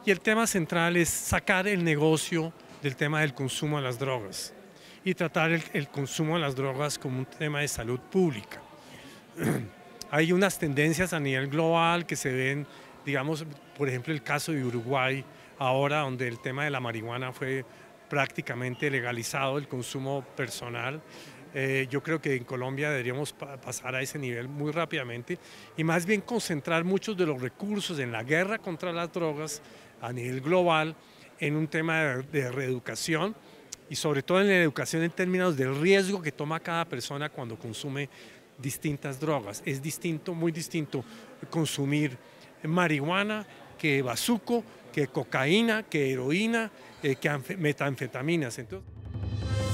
Y el tema central es sacar el negocio del tema del consumo de las drogas y tratar el consumo de las drogas como un tema de salud pública. Hay unas tendencias a nivel global que se ven, digamos, por ejemplo, el caso de Uruguay, ahora donde el tema de la marihuana fue prácticamente legalizado, el consumo personal. Yo creo que en Colombia deberíamos pasar a ese nivel muy rápidamente y más bien concentrar muchos de los recursos en la guerra contra las drogas a nivel global en un tema de reeducación y sobre todo en la educación en términos del riesgo que toma cada persona cuando consume distintas drogas. Es distinto, muy distinto consumir marihuana que bazuco, que cocaína, que heroína, que metanfetaminas. Entonces,